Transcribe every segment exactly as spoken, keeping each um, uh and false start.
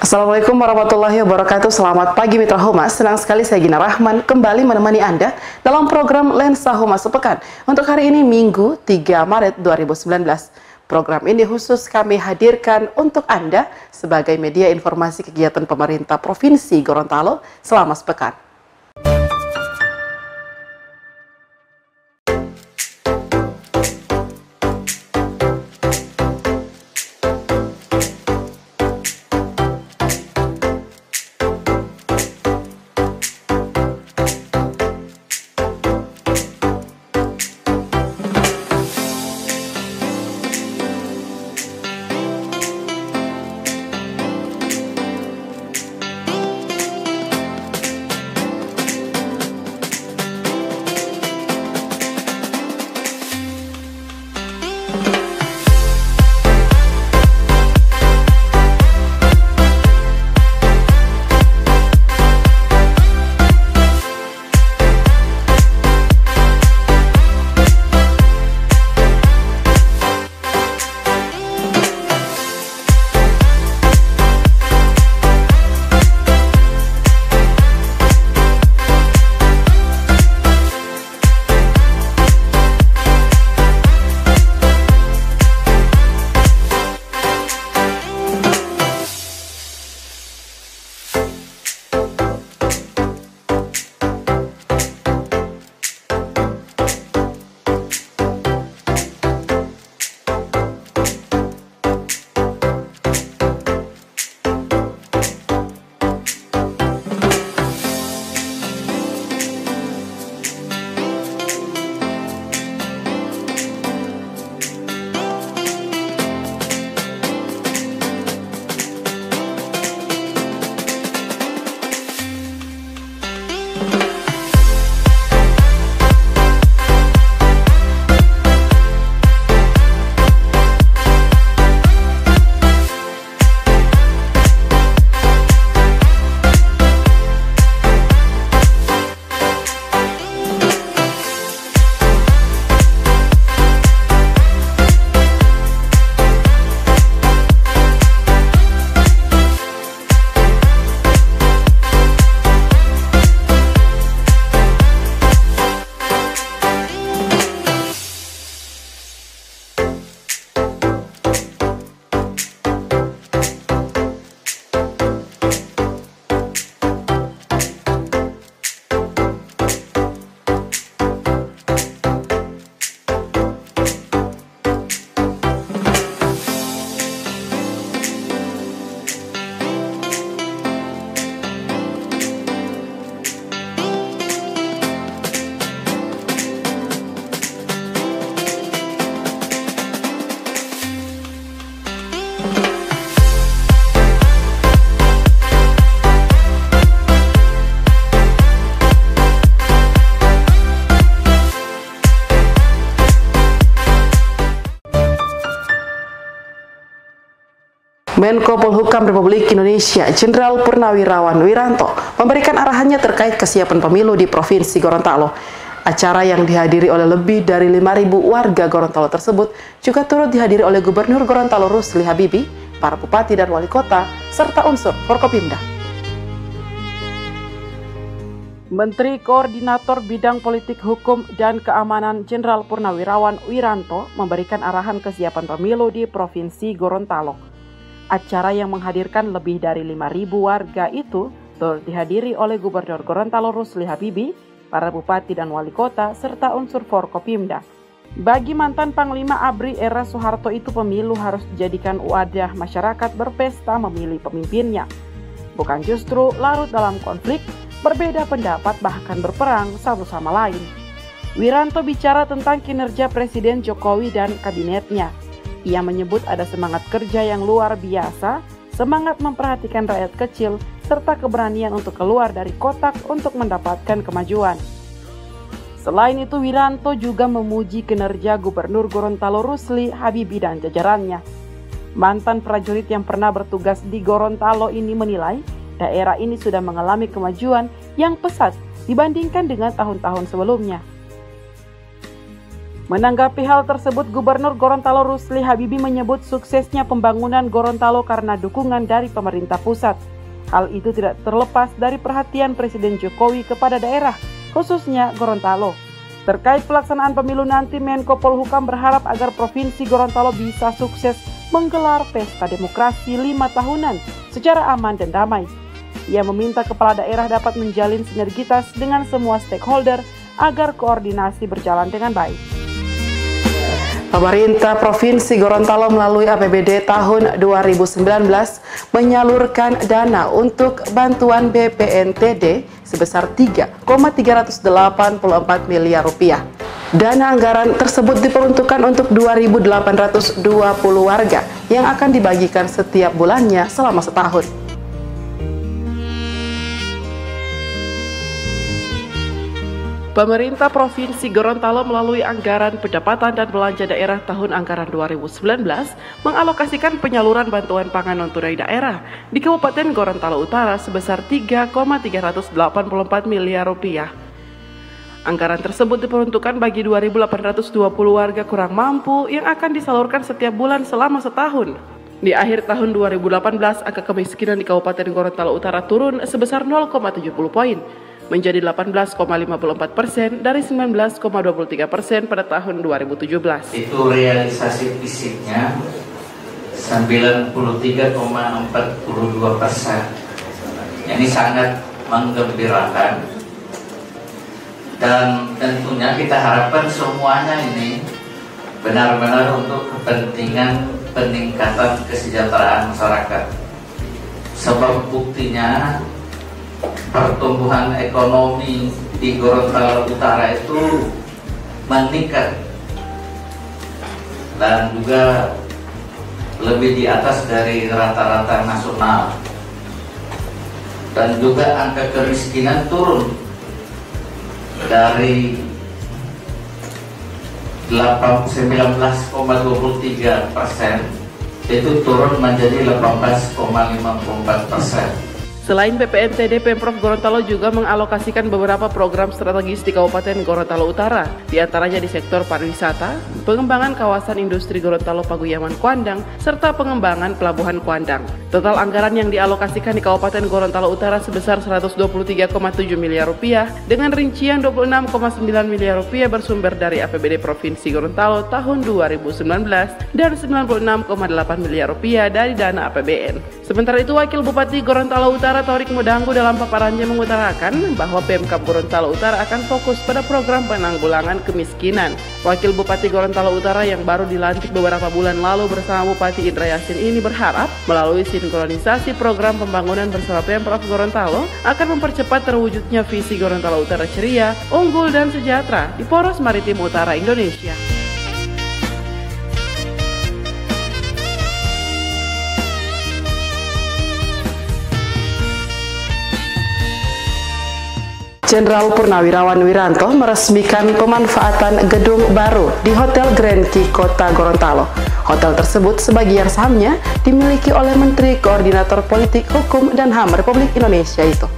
Assalamualaikum warahmatullahi wabarakatuh. Selamat pagi Mitra Humas. Senang sekali saya Gina Rahman kembali menemani Anda dalam program Lensa Humas Sepekan untuk hari ini Minggu tiga Maret dua ribu sembilan belas. Program ini khusus kami hadirkan untuk Anda sebagai media informasi kegiatan pemerintah Provinsi Gorontalo selama sepekan. Menko Polhukam Republik Indonesia Jenderal Purnawirawan Wiranto memberikan arahannya terkait kesiapan pemilu di Provinsi Gorontalo. Acara yang dihadiri oleh lebih dari lima ribu warga Gorontalo tersebut juga turut dihadiri oleh Gubernur Gorontalo Rusli Habibie, para bupati dan wali kota, serta unsur Forkopimda. Menteri Koordinator Bidang Politik Hukum dan Keamanan Jenderal Purnawirawan Wiranto memberikan arahan kesiapan pemilu di Provinsi Gorontalo. Acara yang menghadirkan lebih dari lima ribu warga itu turut dihadiri oleh Gubernur Gorontalo Rusli Habibie, para bupati dan wali kota, serta unsur Forkopimda. Bagi mantan Panglima A B R I era Soeharto itu pemilu harus dijadikan wadah masyarakat berpesta memilih pemimpinnya. Bukan justru larut dalam konflik, berbeda pendapat bahkan berperang satu sama lain. Wiranto bicara tentang kinerja Presiden Jokowi dan kabinetnya. Ia menyebut ada semangat kerja yang luar biasa, semangat memperhatikan rakyat kecil, serta keberanian untuk keluar dari kotak untuk mendapatkan kemajuan. Selain itu, Wiranto juga memuji kinerja Gubernur Gorontalo Rusli Habibie dan jajarannya. Mantan prajurit yang pernah bertugas di Gorontalo ini menilai daerah ini sudah mengalami kemajuan yang pesat dibandingkan dengan tahun-tahun sebelumnya. Menanggapi hal tersebut, Gubernur Gorontalo Rusli Habibie menyebut suksesnya pembangunan Gorontalo karena dukungan dari pemerintah pusat. Hal itu tidak terlepas dari perhatian Presiden Jokowi kepada daerah, khususnya Gorontalo. Terkait pelaksanaan pemilu nanti, Menko Polhukam berharap agar Provinsi Gorontalo bisa sukses menggelar pesta demokrasi lima tahunan secara aman dan damai. Ia meminta kepala daerah dapat menjalin sinergitas dengan semua stakeholder agar koordinasi berjalan dengan baik. Pemerintah Provinsi Gorontalo melalui A P B D tahun dua ribu sembilan belas menyalurkan dana untuk bantuan B P N T D sebesar tiga koma tiga delapan empat miliar rupiah. Dana anggaran tersebut diperuntukkan untuk dua ribu delapan ratus dua puluh warga yang akan dibagikan setiap bulannya selama setahun. Pemerintah Provinsi Gorontalo melalui Anggaran Pendapatan dan Belanja Daerah tahun anggaran dua ribu sembilan belas mengalokasikan penyaluran bantuan pangan non-tunai daerah di Kabupaten Gorontalo Utara sebesar tiga koma tiga delapan empat miliar rupiah. Anggaran tersebut diperuntukkan bagi dua ribu delapan ratus dua puluh warga kurang mampu yang akan disalurkan setiap bulan selama setahun. Di akhir tahun dua ribu delapan belas, angka kemiskinan di Kabupaten Gorontalo Utara turun sebesar nol koma tujuh puluh poin. Menjadi delapan belas koma lima puluh empat persen dari sembilan belas koma dua puluh tiga persen pada tahun dua ribu tujuh belas. Itu realisasi fisiknya sembilan puluh tiga koma empat dua persen. Ini sangat menggembirakan dan tentunya kita harapkan semuanya ini benar-benar untuk kepentingan peningkatan kesejahteraan masyarakat. Sebab buktinya pertumbuhan ekonomi di Gorontalo Utara itu meningkat dan juga lebih di atas dari rata-rata nasional, dan juga angka kemiskinan turun dari sembilan belas koma dua puluh tiga persen itu turun menjadi delapan belas koma lima puluh empat persen. Selain B P N T D, Pemprov Gorontalo juga mengalokasikan beberapa program strategis di Kabupaten Gorontalo Utara, di antaranya di sektor pariwisata, pengembangan kawasan industri Gorontalo Paguyaman Kuandang, serta pengembangan pelabuhan Kuandang. Total anggaran yang dialokasikan di Kabupaten Gorontalo Utara sebesar seratus dua puluh tiga koma tujuh miliar rupiah, dengan rincian dua puluh enam koma sembilan miliar rupiah bersumber dari A P B D Provinsi Gorontalo tahun dua ribu sembilan belas dan sembilan puluh enam koma delapan miliar rupiah dari dana A P B N. Sementara itu, Wakil Bupati Gorontalo Utara Torik Mudanggu dalam paparannya mengutarakan bahwa Pemkab Gorontalo Utara akan fokus pada program penanggulangan kemiskinan. Wakil Bupati Gorontalo Utara yang baru dilantik beberapa bulan lalu bersama Bupati Indra Yasin ini berharap melalui sinkronisasi program pembangunan bersama Pemprov Gorontalo akan mempercepat terwujudnya visi Gorontalo Utara ceria, unggul dan sejahtera di poros maritim utara Indonesia. Jenderal Purnawirawan Wiranto meresmikan pemanfaatan gedung baru di Hotel Grand Key Kota Gorontalo. Hotel tersebut sebagian sahamnya dimiliki oleh Menteri Koordinator Politik, Hukum, dan H A M Republik Indonesia itu.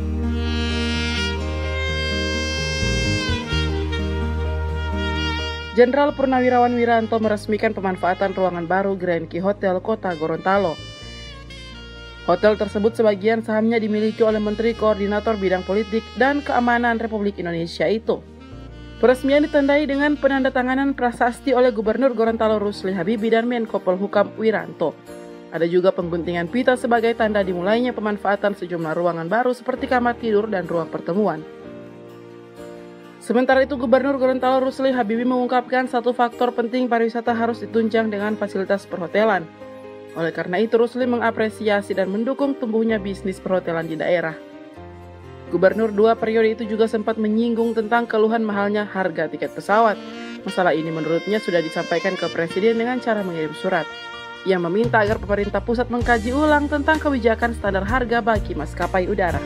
Jenderal Purnawirawan Wiranto meresmikan pemanfaatan ruangan baru Grand Key Hotel Kota Gorontalo. Hotel tersebut sebagian sahamnya dimiliki oleh Menteri Koordinator Bidang Politik dan Keamanan Republik Indonesia itu. Peresmian ditandai dengan penandatanganan prasasti oleh Gubernur Gorontalo Rusli Habibie dan Menko Polhukam Wiranto. Ada juga pengguntingan pita sebagai tanda dimulainya pemanfaatan sejumlah ruangan baru seperti kamar tidur dan ruang pertemuan. Sementara itu, Gubernur Gorontalo Rusli Habibie mengungkapkan satu faktor penting pariwisata harus ditunjang dengan fasilitas perhotelan. Oleh karena itu, Rusli mengapresiasi dan mendukung tumbuhnya bisnis perhotelan di daerah. Gubernur dua periode itu juga sempat menyinggung tentang keluhan mahalnya harga tiket pesawat. Masalah ini menurutnya sudah disampaikan ke Presiden dengan cara mengirim surat. Ia meminta agar pemerintah pusat mengkaji ulang tentang kebijakan standar harga bagi maskapai udara.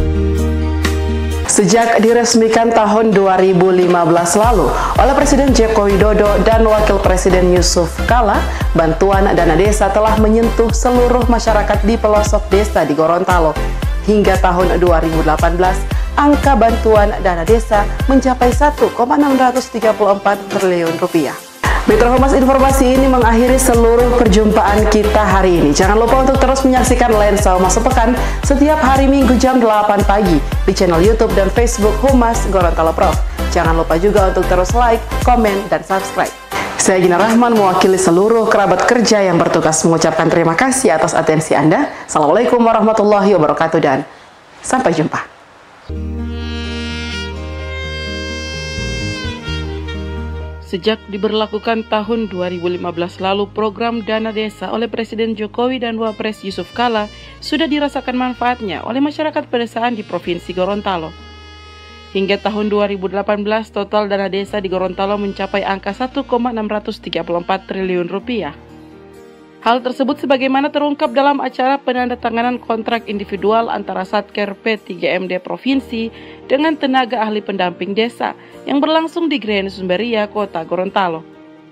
Sejak diresmikan tahun dua ribu lima belas lalu oleh Presiden Joko Widodo dan Wakil Presiden Yusuf Kala, bantuan dana desa telah menyentuh seluruh masyarakat di pelosok desa di Gorontalo. Hingga tahun dua ribu delapan belas, angka bantuan dana desa mencapai satu koma enam tiga empat triliun rupiah. Mitra Humas, informasi ini mengakhiri seluruh perjumpaan kita hari ini. Jangan lupa untuk terus menyaksikan Lensa Humas Sepekan setiap hari Minggu jam delapan pagi di channel YouTube dan Facebook Humas Gorontalo Prof. Jangan lupa juga untuk terus like, komen, dan subscribe. Saya Gina Rahman mewakili seluruh kerabat kerja yang bertugas mengucapkan terima kasih atas atensi Anda. Assalamualaikum warahmatullahi wabarakatuh dan sampai jumpa. Sejak diberlakukan tahun dua ribu lima belas lalu, program Dana Desa oleh Presiden Jokowi dan Wapres Yusuf Kala sudah dirasakan manfaatnya oleh masyarakat pedesaan di Provinsi Gorontalo. Hingga tahun dua ribu delapan belas, total dana desa di Gorontalo mencapai angka satu koma enam tiga empat triliun rupiah. Hal tersebut sebagaimana terungkap dalam acara penandatanganan kontrak individual antara Satker P tiga M D Provinsi dengan tenaga ahli pendamping desa yang berlangsung di Grand Sumberia, Kota Gorontalo.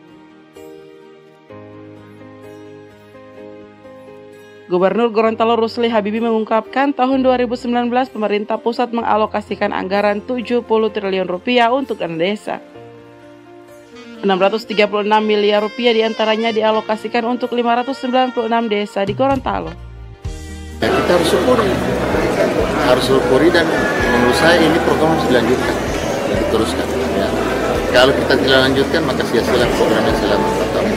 Gubernur Gorontalo Rusli Habibie mengungkapkan tahun dua ribu sembilan belas pemerintah pusat mengalokasikan anggaran tujuh puluh triliun rupiah untuk dana desa. enam ratus tiga puluh enam miliar rupiah diantaranya dialokasikan untuk lima ratus sembilan puluh enam desa di Gorontalo. Ya, kita harus syukuri, harus syukuri dan menurut saya ini program harus dilanjutkan dan diteruskan. Ya. Kalau kita tidak lanjutkan maka sia-sia programnya selama empat tahun.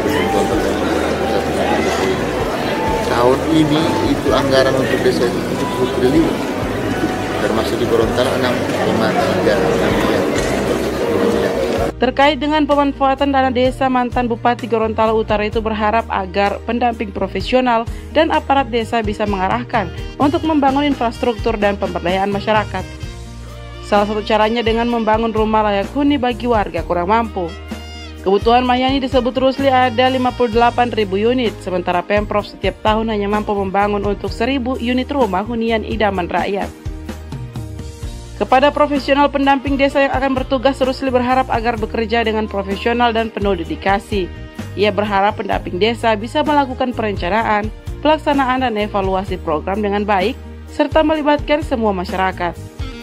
Tahun ini itu anggaran untuk desa itu tujuh puluh triliun, termasuk di Gorontalo enam koma tiga miliar. Terkait dengan pemanfaatan dana desa, mantan Bupati Gorontalo Utara itu berharap agar pendamping profesional dan aparat desa bisa mengarahkan untuk membangun infrastruktur dan pemberdayaan masyarakat. Salah satu caranya dengan membangun rumah layak huni bagi warga kurang mampu. Kebutuhan Mahyani disebut Rusli ada lima puluh delapan ribu unit, sementara Pemprov setiap tahun hanya mampu membangun untuk seribu unit rumah hunian idaman rakyat. Kepada profesional pendamping desa yang akan bertugas, Rusli berharap agar bekerja dengan profesional dan penuh dedikasi. Ia berharap pendamping desa bisa melakukan perencanaan, pelaksanaan dan evaluasi program dengan baik, serta melibatkan semua masyarakat.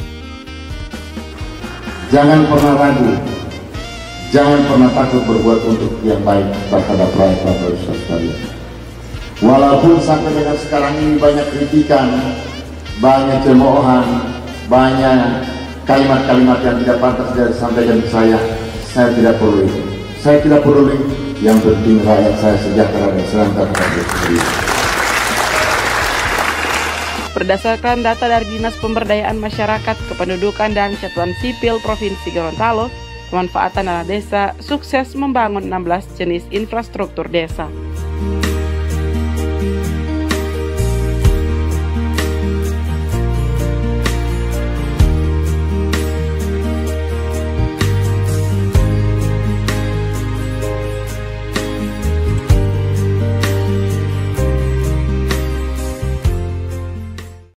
Jangan pernah ragu, jangan pernah takut berbuat untuk yang baik terhadap rakyat desa sekalian. Walaupun sampai dengan sekarang ini banyak kritikan, banyak cemoohan, banyak kalimat-kalimat yang tidak pantas disampaikan ke saya, saya tidak perlu itu. Saya tidak perlu itu. Yang penting rakyat saya sejahtera dan senang terhadap diri. Berdasarkan data dari Dinas Pemberdayaan Masyarakat, Kependudukan dan Catatan Sipil Provinsi Gorontalo, pemanfaatan dana desa sukses membangun enam belas jenis infrastruktur desa.